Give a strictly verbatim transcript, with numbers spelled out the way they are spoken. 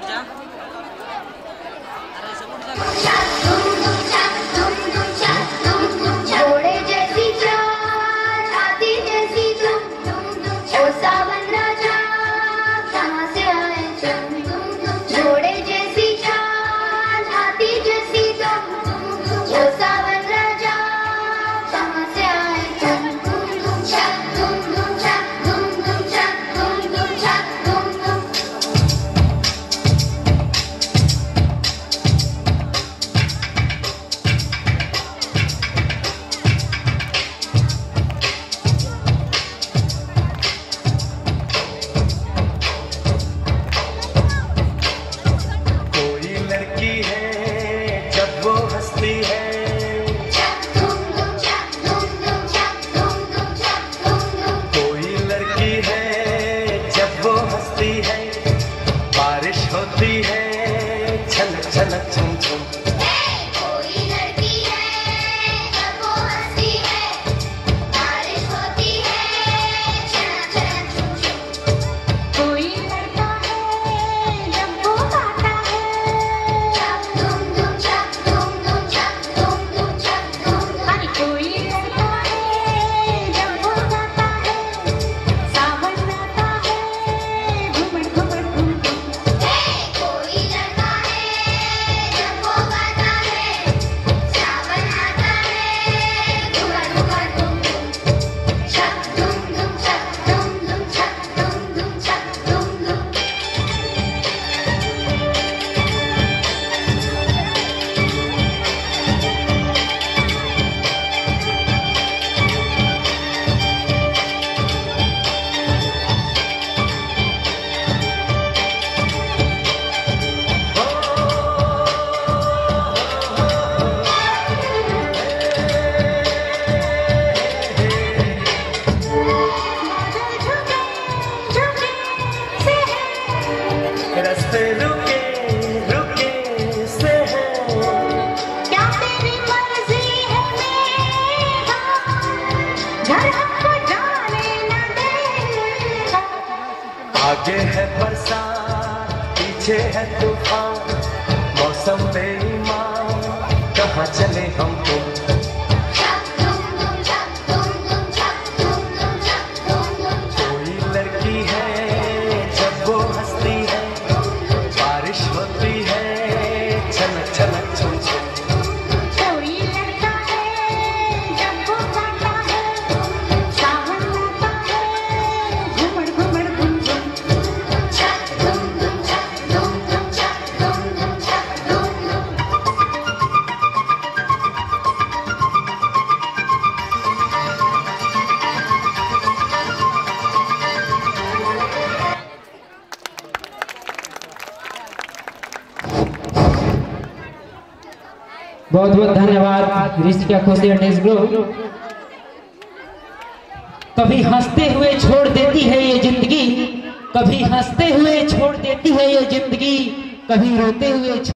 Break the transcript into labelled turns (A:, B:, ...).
A: आगे है बरसात, पीछे है तूफान, मौसम बेईमान, कहाँ चले हम तुम। कोई लड़की है जब वो हंसती है, बारिश होती है छनक छनक छुम छुम।
B: बहुत बहुत धन्यवाद ऋषिका खुशी डांस ग्रुप। कभी हंसते हुए छोड़ देती है ये जिंदगी, कभी हंसते हुए छोड़ देती है ये जिंदगी, कभी रोते हुए